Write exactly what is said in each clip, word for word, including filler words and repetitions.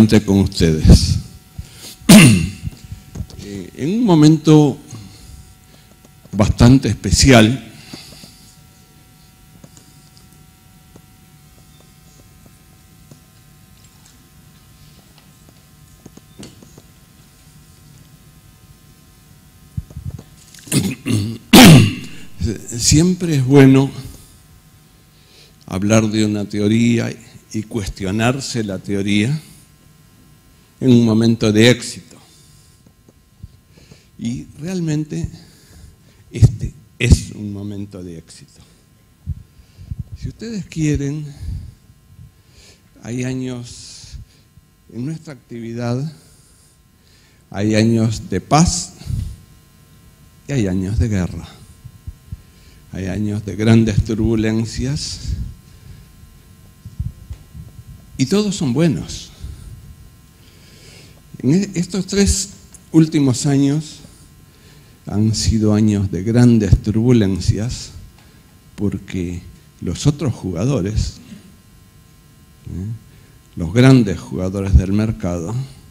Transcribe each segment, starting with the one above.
nuevamente con ustedes. Eh, en un momento bastante especial, siempre es bueno hablar de una teoría y cuestionarse la teoría en un momento de éxito. Y realmente este es un momento de éxito. Si ustedes quieren, hay años en nuestra actividad, hay años de paz y hay años de guerra. Hay años de grandes turbulencias y todos son buenos. En estos tres últimos años han sido años de grandes turbulencias porque los otros jugadores, ¿eh? los grandes jugadores del mercado,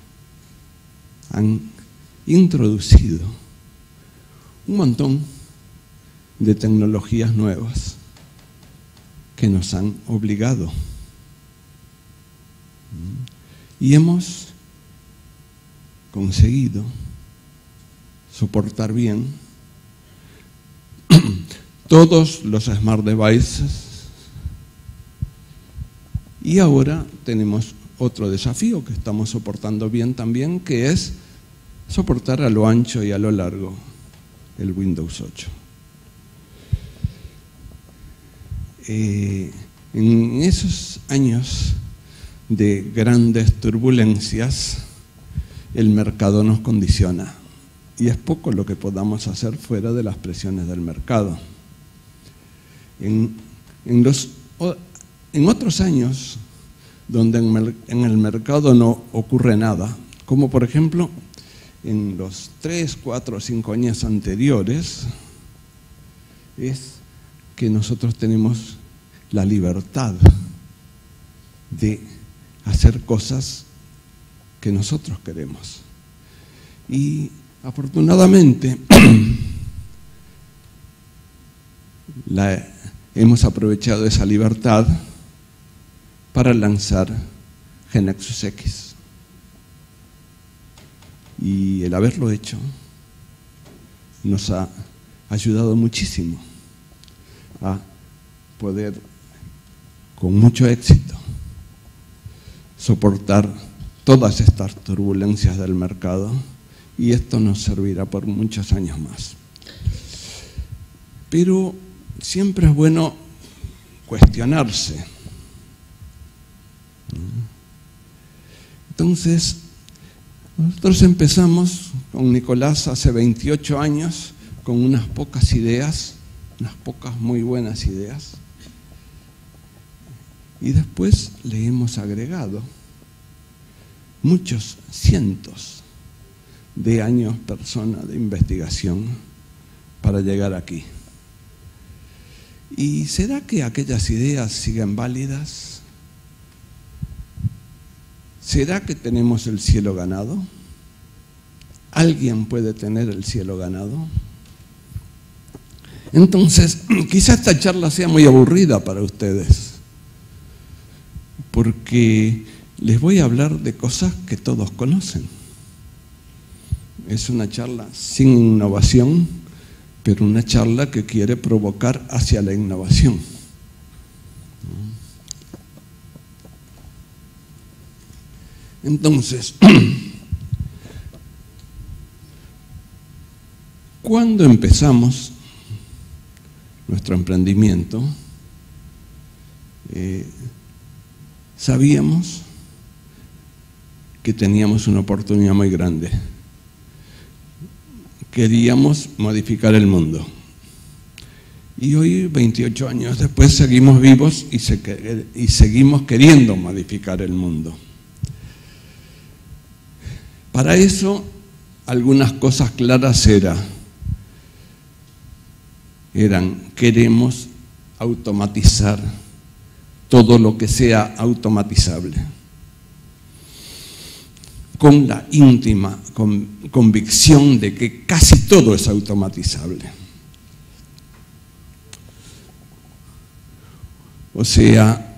han introducido un montón de tecnologías nuevas que nos han obligado. Y hemos conseguido soportar bien todos los smart devices y ahora tenemos otro desafío que estamos soportando bien también, que es soportar a lo ancho y a lo largo el Windows ocho. Eh, en esos años de grandes turbulencias, el mercado nos condiciona y es poco lo que podamos hacer fuera de las presiones del mercado. En, en, los, en otros años, donde en, en el mercado no ocurre nada, como por ejemplo en los tres, cuatro o cinco años anteriores, es que nosotros tenemos la libertad de hacer cosas que nosotros queremos. Y afortunadamente la, hemos aprovechado esa libertad para lanzar GeNexus X. Y el haberlo hecho nos ha ayudado muchísimo a poder, con mucho éxito, soportar todas estas turbulencias del mercado, y esto nos servirá por muchos años más. Pero siempre es bueno cuestionarse. Entonces, nosotros empezamos con Nicolás hace veintiocho años con unas pocas ideas, unas pocas muy buenas ideas, y después le hemos agregado muchos cientos de años persona de investigación para llegar aquí. ¿Y será que aquellas ideas siguen válidas? ¿Será que tenemos el cielo ganado? ¿Alguien puede tener el cielo ganado? Entonces, quizá esta charla sea muy aburrida para ustedes, porque les voy a hablar de cosas que todos conocen. Es una charla sin innovación, pero una charla que quiere provocar hacia la innovación. Entonces, cuando empezamos nuestro emprendimiento, eh, sabíamos que teníamos una oportunidad muy grande. Queríamos modificar el mundo. Y hoy, veintiocho años después, seguimos vivos y, se, y seguimos queriendo modificar el mundo. Para eso, algunas cosas claras era, eran, queremos automatizar todo lo que sea automatizable. con la íntima con, convicción de que casi todo es automatizable. O sea,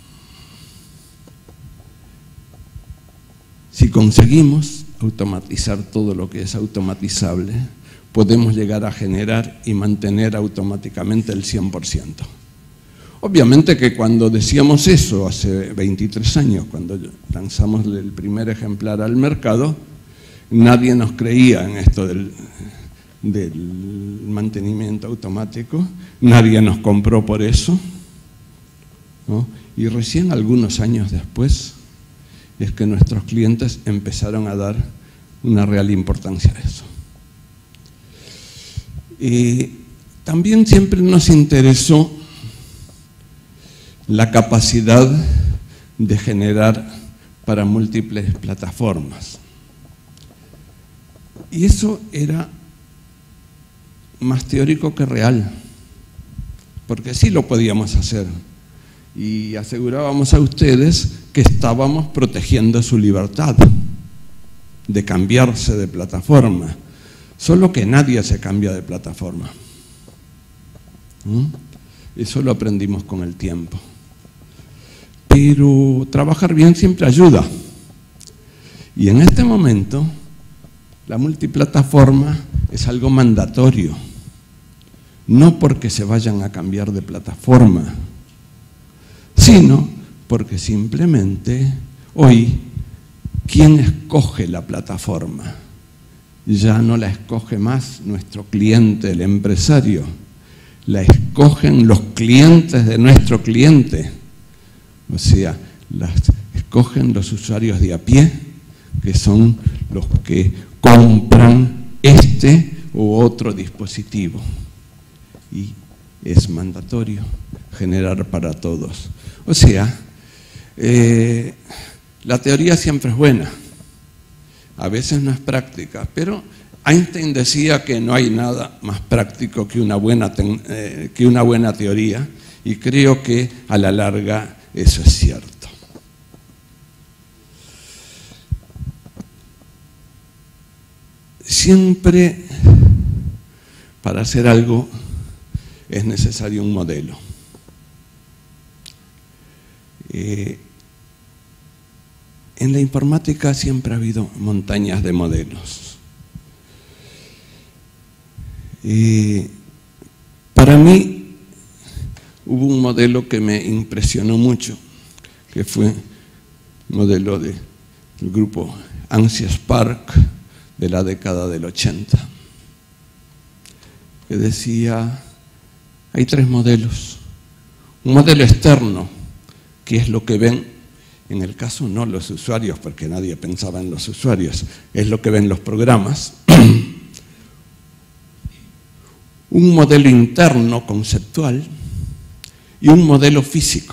si conseguimos automatizar todo lo que es automatizable, podemos llegar a generar y mantener automáticamente el cien por ciento. Obviamente que cuando decíamos eso hace veintitrés años, cuando lanzamos el primer ejemplar al mercado, nadie nos creía en esto del, del mantenimiento automático, nadie nos compró por eso, ¿no? Y recién algunos años después es que nuestros clientes empezaron a dar una real importancia a eso. Y también siempre nos interesó la capacidad de generar para múltiples plataformas. Y eso era más teórico que real, porque sí lo podíamos hacer. Y asegurábamos a ustedes que estábamos protegiendo su libertad de cambiarse de plataforma. Solo que nadie se cambia de plataforma. ¿Mm? Eso lo aprendimos con el tiempo. Pero trabajar bien siempre ayuda. Y en este momento, la multiplataforma es algo mandatorio. No porque se vayan a cambiar de plataforma, sino porque simplemente hoy, ¿quién escoge la plataforma? Ya no la escoge más nuestro cliente, el empresario. La escogen los clientes de nuestro cliente. O sea, las escogen los usuarios de a pie, que son los que compran este u otro dispositivo. Y es mandatorio generar para todos. O sea, eh, la teoría siempre es buena, a veces no es práctica, pero Einstein decía que no hay nada más práctico que una buena, eh, que una buena teoría, y creo que a la larga eso es cierto. Siempre para hacer algo es necesario un modelo. Eh, en la informática siempre ha habido montañas de modelos. Eh, para mí hubo un modelo que me impresionó mucho, que fue el modelo del grupo Ansys Park de la década del ochenta, que decía, hay tres modelos. Un modelo externo, que es lo que ven, en el caso no los usuarios, porque nadie pensaba en los usuarios, es lo que ven los programas. Un modelo interno conceptual y un modelo físico.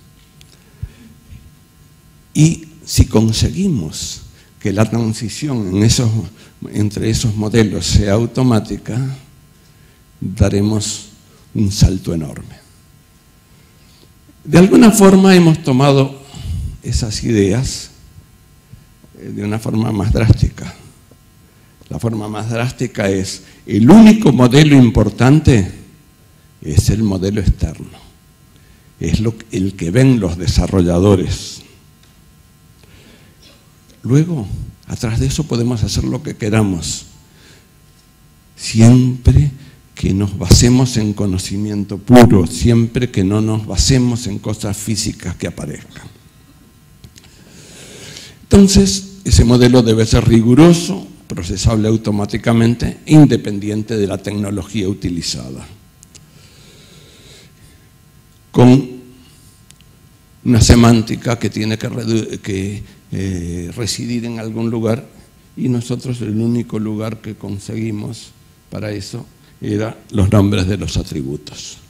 Y si conseguimos que la transición en esos, entre esos modelos sea automática, daremos un salto enorme. De alguna forma hemos tomado esas ideas de una forma más drástica. La forma más drástica es, el único modelo importante es el modelo externo. Es lo, el que ven los desarrolladores. Luego, atrás de eso podemos hacer lo que queramos, siempre que nos basemos en conocimiento puro, siempre que no nos basemos en cosas físicas que aparezcan. Entonces, ese modelo debe ser riguroso, procesable automáticamente, independiente de la tecnología utilizada, con una semántica que tiene que, que eh, residir en algún lugar, y nosotros el único lugar que conseguimos para eso eran los nombres de los atributos,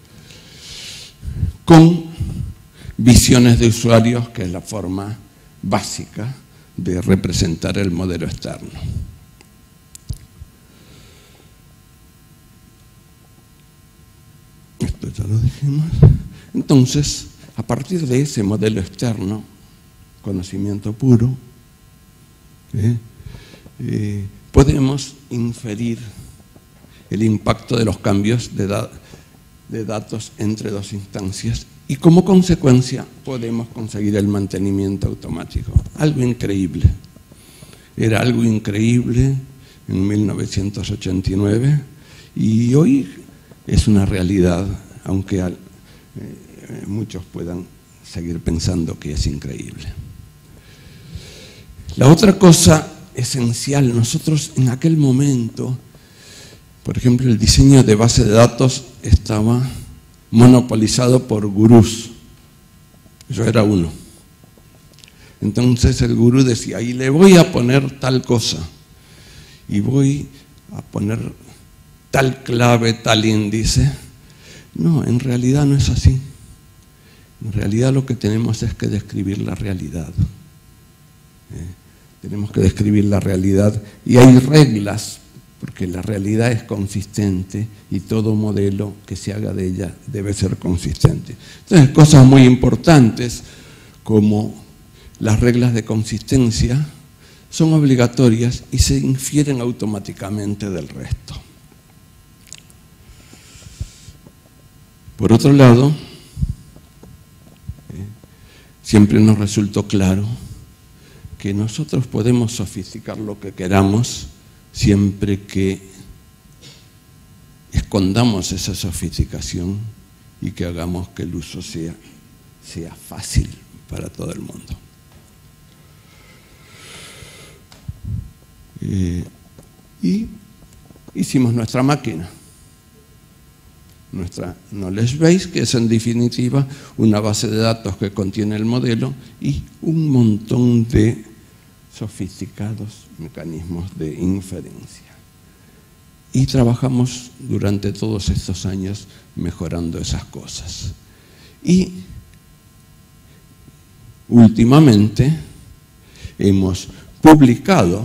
con visiones de usuarios, que es la forma básica de representar el modelo externo. Esto ya lo dijimos. Entonces, a partir de ese modelo externo, conocimiento puro, ¿eh? Eh, podemos inferir el impacto de los cambios de, da de datos entre dos instancias y como consecuencia podemos conseguir el mantenimiento automático. Algo increíble. Era algo increíble en mil novecientos ochenta y nueve y hoy es una realidad, aunque al, eh, muchos puedan seguir pensando que es increíble. La otra cosa esencial, nosotros en aquel momento, por ejemplo, el diseño de base de datos estaba monopolizado por gurús. Yo era uno. Entonces el gurú decía, y le voy a poner tal cosa, y voy a poner tal clave, tal índice. No, en realidad no es así. En realidad lo que tenemos es que describir la realidad. ¿Eh? Tenemos que describir la realidad y hay reglas, porque la realidad es consistente y todo modelo que se haga de ella debe ser consistente. Entonces, cosas muy importantes como las reglas de consistencia son obligatorias y se infieren automáticamente del resto. Por otro lado, eh, siempre nos resultó claro que nosotros podemos sofisticar lo que queramos siempre que escondamos esa sofisticación y que hagamos que el uso sea, sea fácil para todo el mundo. Eh, y hicimos nuestra máquina, nuestra Knowledge Base, que es en definitiva una base de datos que contiene el modelo y un montón de sofisticados mecanismos de inferencia. Y trabajamos durante todos estos años mejorando esas cosas. Y últimamente hemos publicado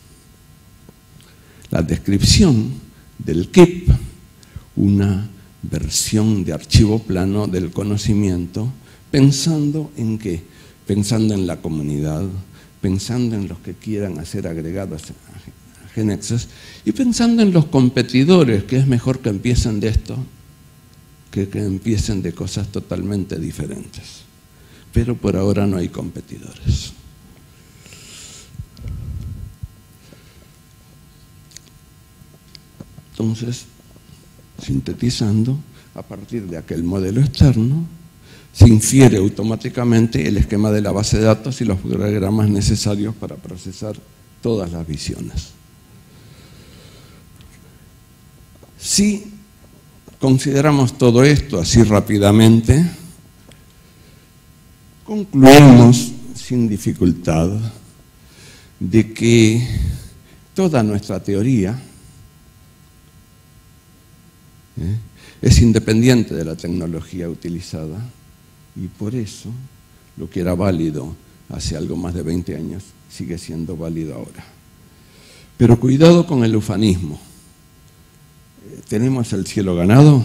la descripción del Keep, una versión de archivo plano del conocimiento, pensando en qué, pensando en la comunidad, pensando en los que quieran hacer agregados a GeneXus y pensando en los competidores, que es mejor que empiecen de esto que que empiecen de cosas totalmente diferentes. Pero por ahora no hay competidores. Entonces, sintetizando, a partir de aquel modelo externo, se infiere automáticamente el esquema de la base de datos y los programas necesarios para procesar todas las visiones. Si consideramos todo esto así rápidamente, concluimos sin dificultad de que toda nuestra teoría ¿eh? es independiente de la tecnología utilizada y por eso lo que era válido hace algo más de veinte años sigue siendo válido ahora. Pero cuidado con el ufanismo. ¿Tenemos el cielo ganado?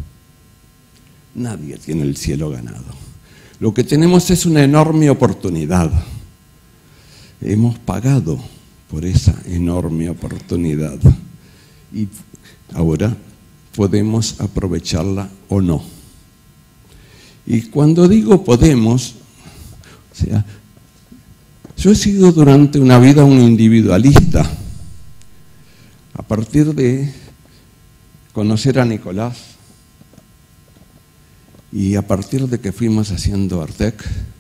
Nadie tiene el cielo ganado. Lo que tenemos es una enorme oportunidad. Hemos pagado por esa enorme oportunidad y ahora podemos aprovecharla o no. Y cuando digo podemos, o sea, yo he sido durante una vida un individualista. A partir de conocer a Nicolás y a partir de que fuimos haciendo Artec,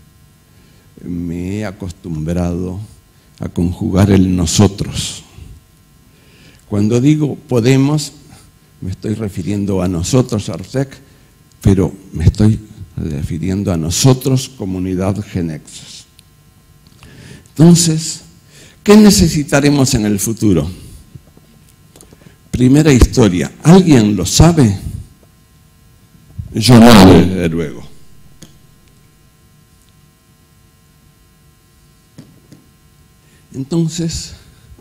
me he acostumbrado a conjugar el nosotros. Cuando digo podemos, me estoy refiriendo a nosotros, Artec, pero me estoy refiriendo a nosotros, comunidad GeneXus. Entonces, ¿qué necesitaremos en el futuro? Primera historia, ¿alguien lo sabe? Yo no, desde luego. Entonces,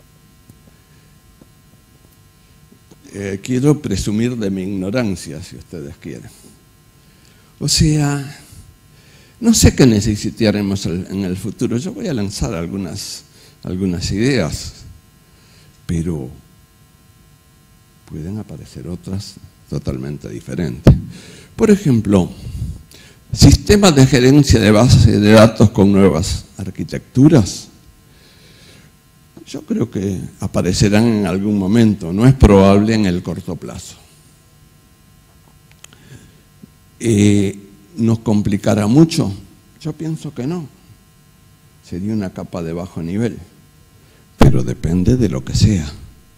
eh, quiero presumir de mi ignorancia, si ustedes quieren. O sea, no sé qué necesitaremos en el futuro. Yo voy a lanzar algunas algunas ideas, pero pueden aparecer otras totalmente diferentes. Por ejemplo, sistemas de gerencia de bases de datos con nuevas arquitecturas. Yo creo que aparecerán en algún momento, no es probable en el corto plazo. Eh, ¿Nos complicará mucho? Yo pienso que no. Sería una capa de bajo nivel, pero depende de lo que sea.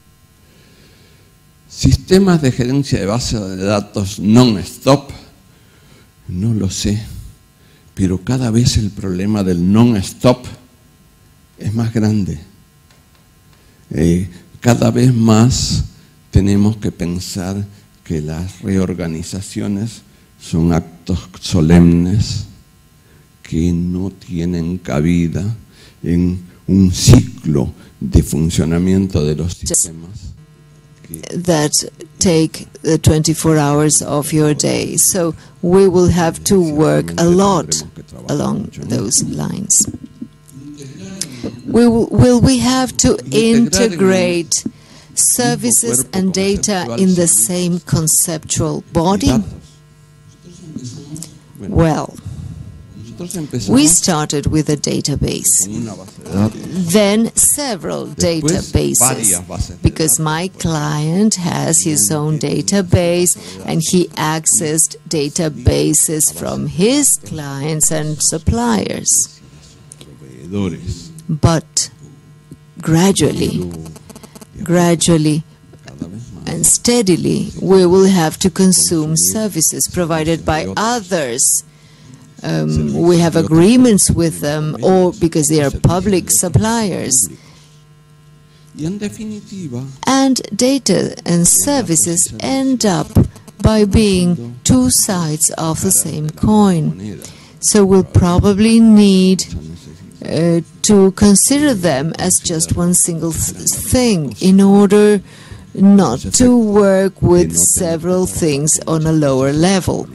Sistemas de gerencia de bases de datos non-stop, no lo sé, pero cada vez el problema del non-stop es más grande. Eh, cada vez más tenemos que pensar que las reorganizaciones son actos solemnes que no tienen cabida en un ciclo de funcionamiento de los sistemas that take the twenty-four hours of your day. So we will have to work a lot along those lines. We will, will we have to integrate services and data in the same conceptual body? Well, we started with a database, then several databases, because my client has his own database and he accessed databases from his clients and suppliers. But gradually, gradually and steadily, we will have to consume services provided by others. Um, we have agreements with them, or because they are public suppliers. And data and services end up by being two sides of the same coin. So we'll probably need uh, to consider them as just one single th thing in order not to work with several things on a lower level.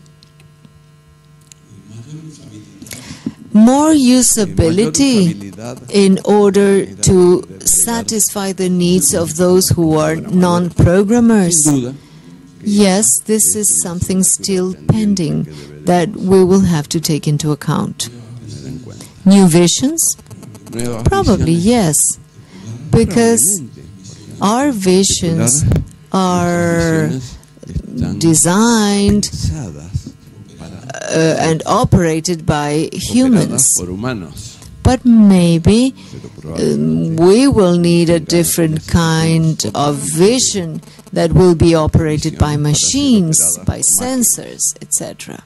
More usability in order to satisfy the needs of those who are non-programmers. Yes, this is something still pending that we will have to take into account. New visions? Probably yes, because our visions are designed Uh, and operated by humans. But maybe um, we will need a different kind of vision that will be operated by machines, by sensors, et cetera.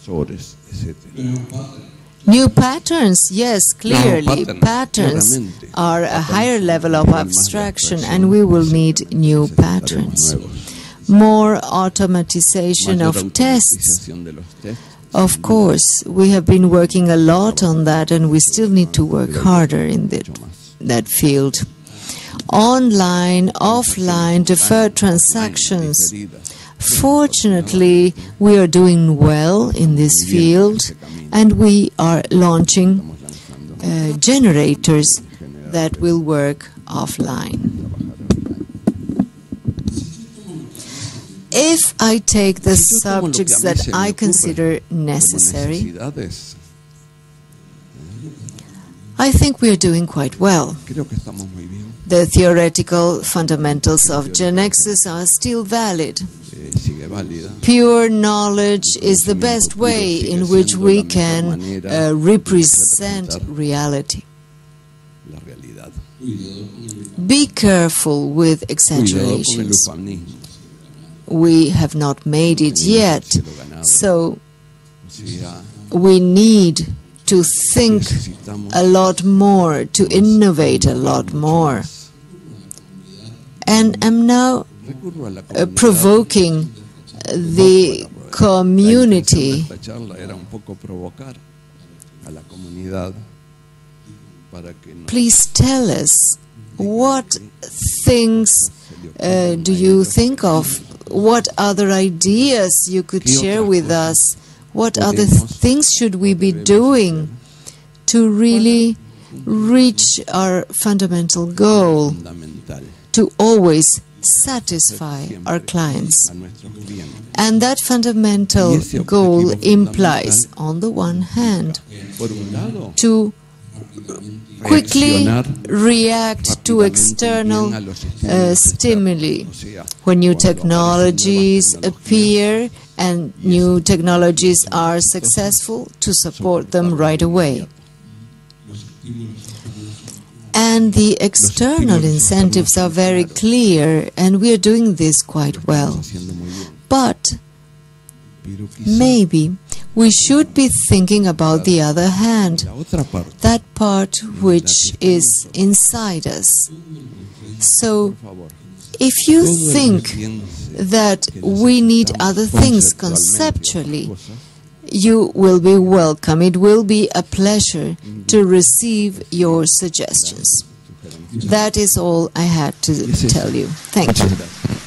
New patterns, yes, clearly. Patterns are a higher level of abstraction, and we will need new patterns. More automatization of tests. Of course, we have been working a lot on that, and we still need to work harder in that, that field. Online, offline, deferred transactions. Fortunately, we are doing well in this field, and we are launching uh, generators that will work offline. If I take the subjects that I consider necessary, I think we are doing quite well. The theoretical fundamentals of GeneXus are still valid. Pure knowledge is the best way in which we can uh, represent reality. Be careful with exaggerations. We have not made it yet, so we need to think a lot more, to innovate a lot more. And I'm now uh, provoking the community. Please tell us, what things uh, do you think of? What other ideas you could share with us? What other th things should we be doing to really reach our fundamental goal, to always satisfy our clients. And that fundamental goal implies, on the one hand, to quickly react to external uh, stimuli. When new technologies appear and new technologies are successful, to support them right away. And the external incentives are very clear, and we are doing this quite well. But maybe we should be thinking about the other hand, that part which is inside us. So, if you think that we need other things conceptually, you will be welcome. It will be a pleasure to receive your suggestions. That is all I had to tell you. Thank you.